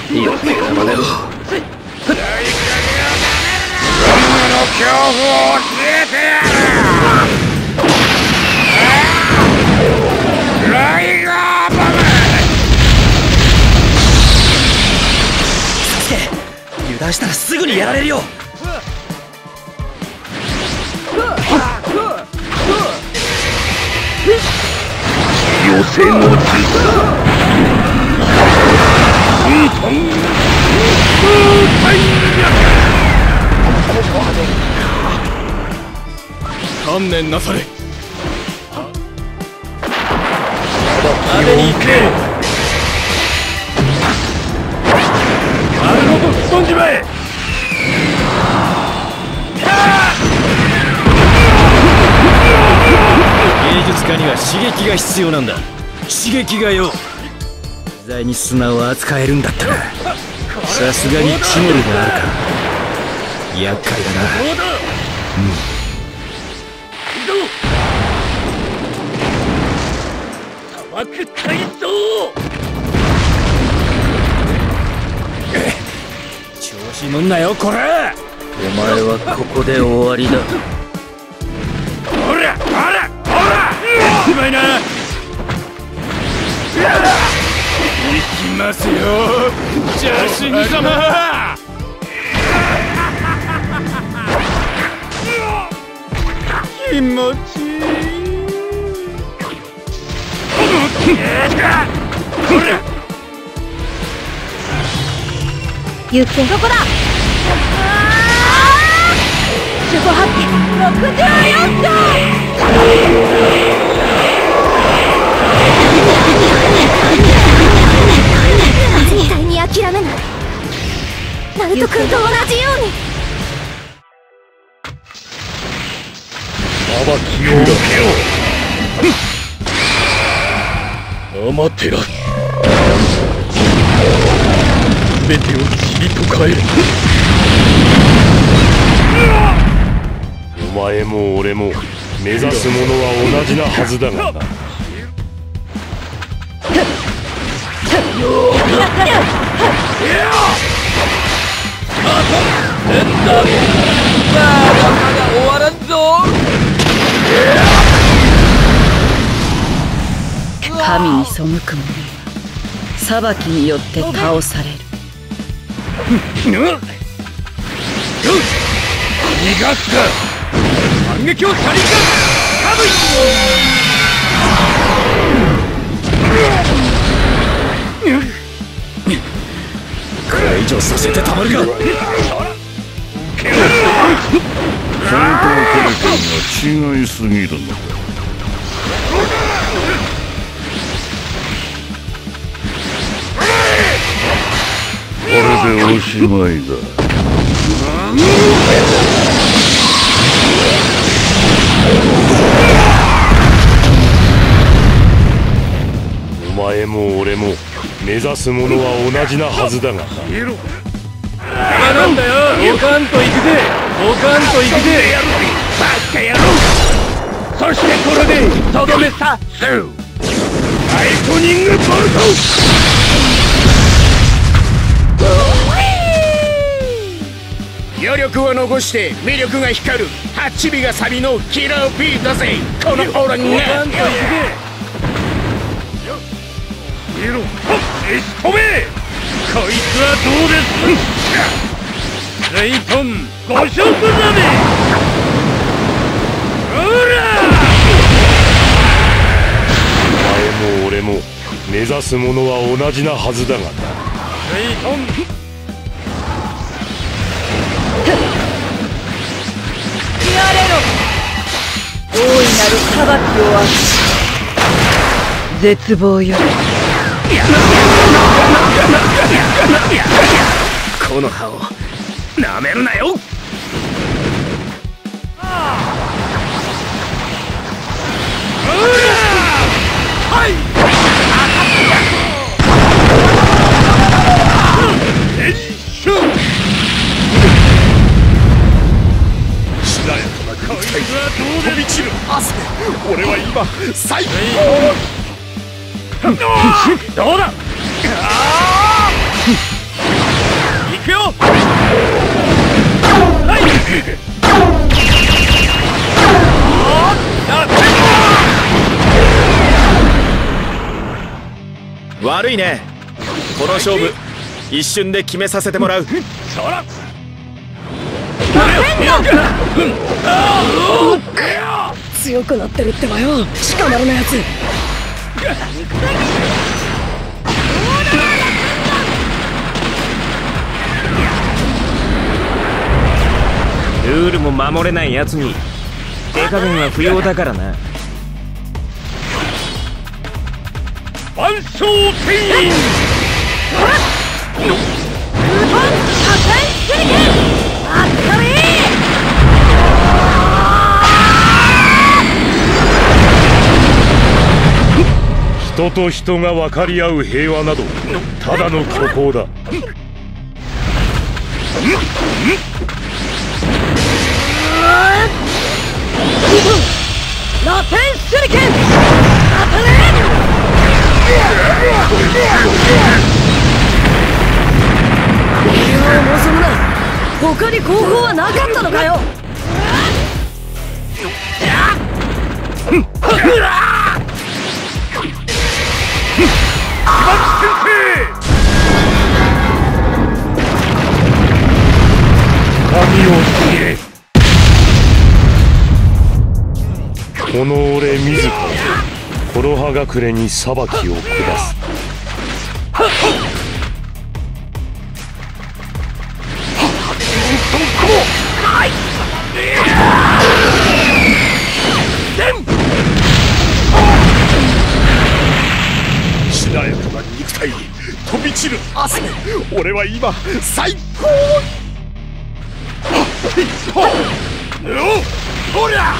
よってまでを恐怖を教えてやる。ライガーバム。 サスケ、油断したらすぐにやられるよ。 予選落ち観念なされ。 あれに行け。あるごと吹っ飛んじまえ。 芸術家には刺激が必要なんだ。刺激がよ。自在に砂を扱えるんだったらさすがにチネルがあるか。厄介だな。 砂漠体操。 調子乗んなよこれ。 お前はここで終わりだ。ほらほらほら。しまいな。行きますよ邪神様。気持ちいい。 行け。どこだ。守護発見64歳。絶対に諦めない。ナルト君と同じように。 裁きを受けよ。アマテラス。全てを塵と変える。 お前も俺も目指すものは同じなはずだがな。 終わらんぞ。 神に背く者は裁きによって倒される。 逃がすか。反撃をチャリンガカブイ。 これ以上させてたまるか。 本当のテレビが違いすぎるのだ。これでおしまいだ。お前も俺も目指すものは同じなはずだがな。 なんだよ。おかんと行くぜ。おかんと行くぜ。バカ野郎。そしてこれでとどめさす。ライトニングボルト。余力を残して魅力が光る8尾がサビのキラー P だぜ。このオランが。おかんと行くぜ。見ろ。エスコメ。こいつはどうです。レイトンご勝負だね。ほら。 お前も俺も目指すものは同じなはずだがな。 レイトン。 やれろ。大いなる裁きをある。絶望よ。 この葉をなめるなよ。はい。しなやかな空気飛び散る汗で俺は今最高。どうだ。 悪いね。この勝負一瞬で決めさせてもらう。 強くなってるってばよ、鹿丸のやつ。 ルールも守れないやつに手加減は不要だからな。 万象天印人と人が分かり合う平和などただの虚構だ。 ラテン手裏剣理由を望むな。他に方法はなかったのかよ。 神を告げ。この俺自らコロハ隠れに裁きを下す。しなやかな肉体に飛び散る汗。俺は今最高ほら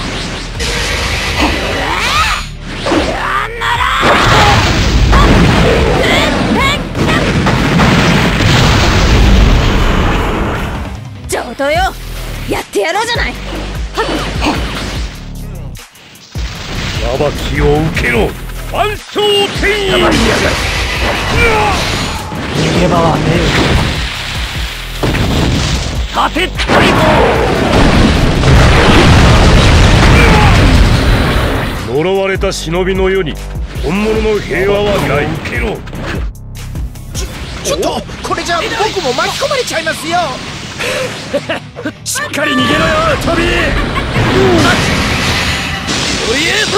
上等よ、やってやろうじゃない。 裁きを受けろ万象天印。逃げ場はねえ。さて大砲。呪われた忍びの世に本物の平和はない。受けろ。 ちょっとこれじゃ僕も巻き込まれちゃいますよ。しっかり逃げろよトビー。 とりあえず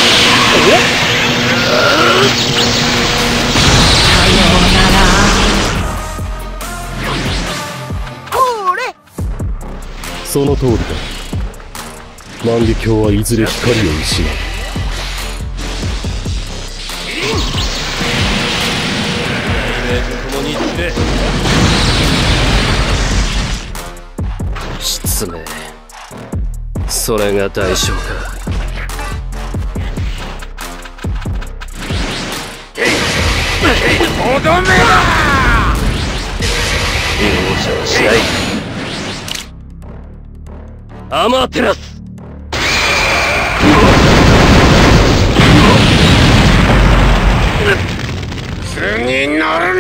その通りだ。万華鏡はいずれ光を失う。共に行って失明、それが代償か。とどめだ。容赦はしない。アマテラス。次乗るな。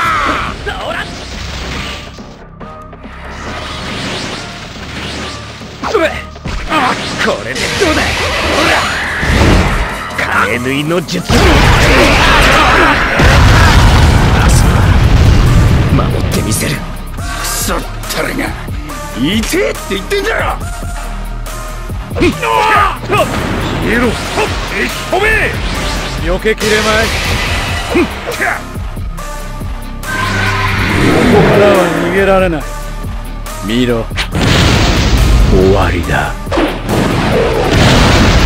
これでどうだ。影縫いの術。守ってみせる。クソったれが痛えって言ってんだろ。消えろ。止め。避けきれまい。ここからは逃げられない。見ろ、終わりだ。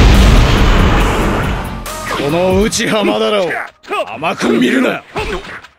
この内浜だろう。甘く見るな。